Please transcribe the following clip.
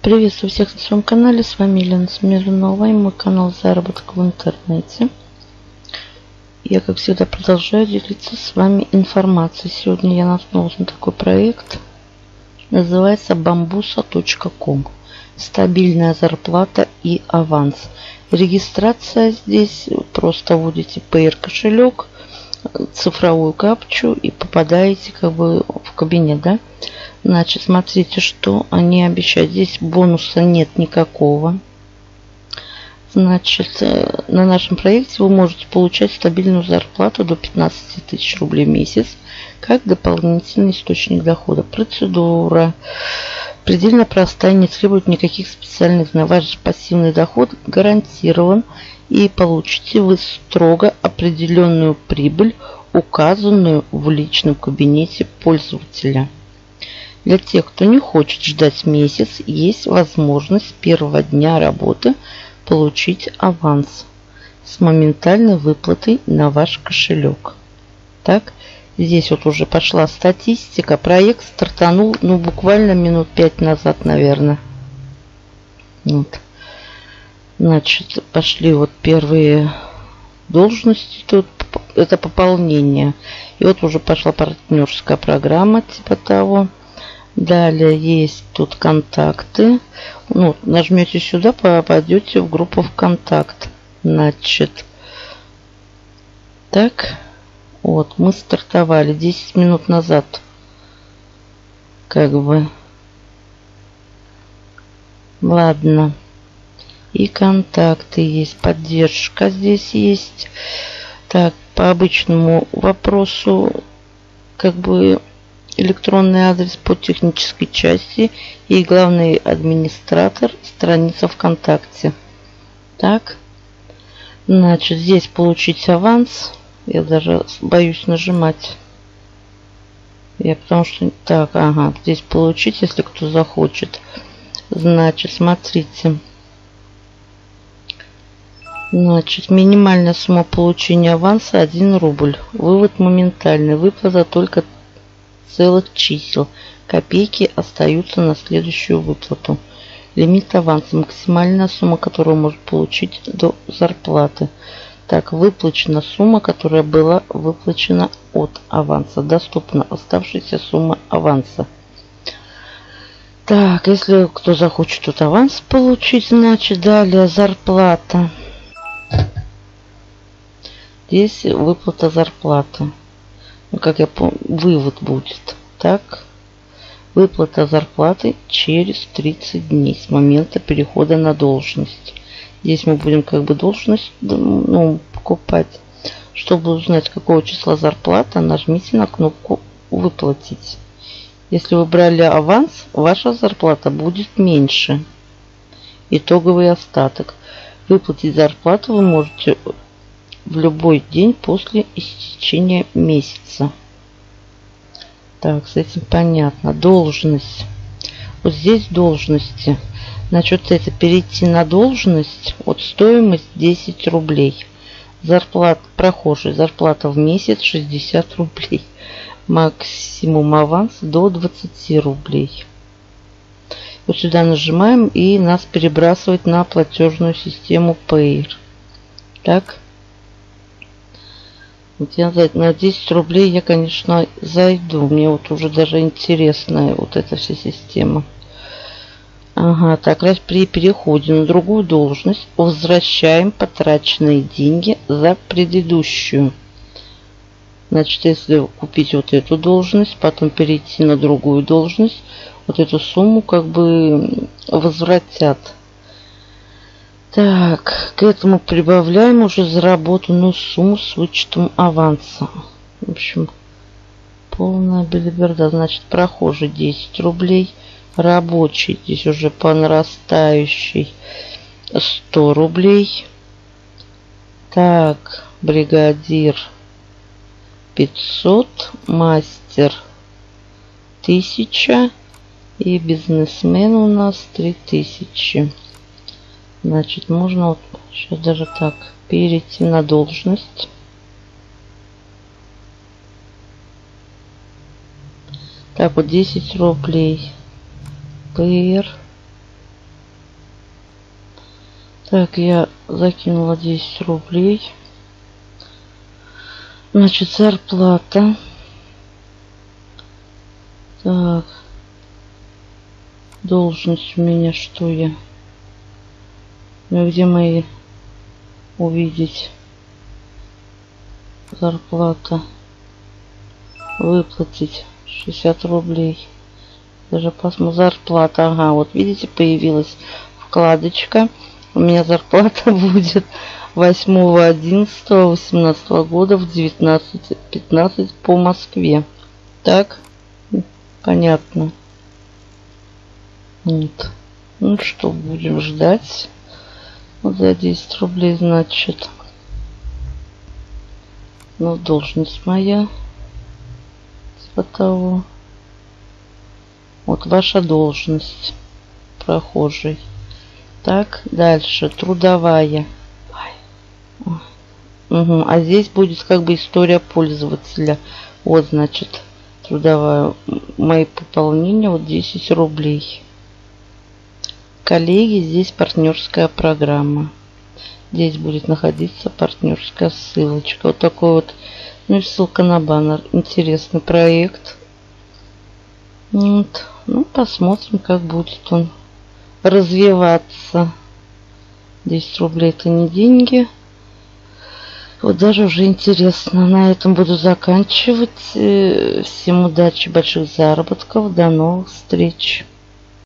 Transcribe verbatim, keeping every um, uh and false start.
Приветствую всех на своем канале. С вами Елена Смирнова и мой канал «Заработок в интернете». Я, как всегда, продолжаю делиться с вами информацией. Сегодня я наткнулась на такой проект. Называется бамбуса точка ком. Стабильная зарплата и аванс. Регистрация здесь. Просто вводите пэйр кошелек, цифровую капчу и попадаете как бы в кабинет, да? Значит, смотрите, что они обещают. Здесь бонуса нет никакого. Значит, на нашем проекте вы можете получать стабильную зарплату до пятнадцати тысяч рублей в месяц, как дополнительный источник дохода. Процедура предельно простая, не требует никаких специальных знаний. Ваш пассивный доход гарантирован, и получите вы строго определенную прибыль, указанную в личном кабинете пользователя. Для тех, кто не хочет ждать месяц, есть возможность с первого дня работы получить аванс с моментальной выплатой на ваш кошелек. Так, здесь вот уже пошла статистика. Проект стартанул, ну, буквально минут пять назад, наверное. Вот. Значит, пошли вот первые должности. Тут это пополнение. И вот уже пошла партнерская программа, типа того. Далее есть тут контакты. Ну, нажмете сюда, попадете в группу ВКонтакт. Значит, так, вот мы стартовали десять минут назад. Как бы. Ладно. И контакты есть, поддержка здесь есть. Так, по обычному вопросу, как бы, электронный адрес по технической части и главный администратор, страница ВКонтакте. Так, значит, здесь получить аванс. Я даже боюсь нажимать. Я потому что... Так, ага, здесь получить, если кто захочет. Значит, смотрите. Значит, минимальная сумма получения аванса один рубль. Вывод моментальный. Выплата только целых чисел. Копейки остаются на следующую выплату. Лимит аванса. Максимальная сумма, которую может получить до зарплаты. Так, выплачена сумма, которая была выплачена от аванса. Доступна оставшаяся сумма аванса. Так, если кто захочет тут аванс получить, значит, далее зарплата. Здесь выплата зарплаты. Ну, как я помню, вывод будет. Так, выплата зарплаты через тридцать дней с момента перехода на должность. Здесь мы будем как бы должность, ну, покупать. Чтобы узнать, какого числа зарплата, нажмите на кнопку «Выплатить». Если вы брали аванс, ваша зарплата будет меньше. Итоговый остаток. Выплатить зарплату вы можете в любой день после истечения месяца. Так, с этим понятно. Должность. Вот здесь должности. Значит, это перейти на должность. Вот стоимость десять рублей. Зарплата, прохожий, зарплата в месяц шестьдесят рублей. Максимум аванс до двадцати рублей. Вот сюда нажимаем, и нас перебрасывает на платежную систему пэйр. Так. Вот я на десять рублей я, конечно, зайду. Мне вот уже даже интересная вот эта вся система. Ага, так, раз при переходе на другую должность возвращаем потраченные деньги за предыдущую. Значит, если купить вот эту должность, потом перейти на другую должность, вот эту сумму как бы возвратят. Так, к этому прибавляем уже заработанную сумму с вычетом аванса. В общем, полная белиберда. Значит, прохожий десять рублей. Рабочий здесь уже по нарастающей сто рублей. Так, бригадир пятьсот. Мастер тысяча. И бизнесмен у нас три тысячи. Значит, можно вот сейчас даже так перейти на должность. Так, вот десять рублей. пэйр. Так, я закинула десять рублей. Значит, зарплата. Так. Должность у меня что я? Ну, где мои увидеть? Зарплата. Выплатить шестьдесят рублей. Даже посмотрим. Зарплата. Ага, вот видите, появилась вкладочка. У меня зарплата будет восьмого одиннадцатого восемнадцатого года в девятнадцать пятнадцать по Москве. Так, понятно. Вот. Ну что, будем ждать. Вот за десять рублей, значит. Ну, должность моя. Типа того. Вот ваша должность. Прохожий. Так, дальше. Трудовая. Угу. А здесь будет как бы история пользователя. Вот, значит, трудовая. Мои пополнения. Вот десять рублей. Коллеги, здесь партнерская программа. Здесь будет находиться партнерская ссылочка. Вот такой вот. Ну и ссылка на баннер. Интересный проект. Вот. Ну, посмотрим, как будет он развиваться. десять рублей это не деньги. Вот даже уже интересно. На этом буду заканчивать. Всем удачи, больших заработков. До новых встреч.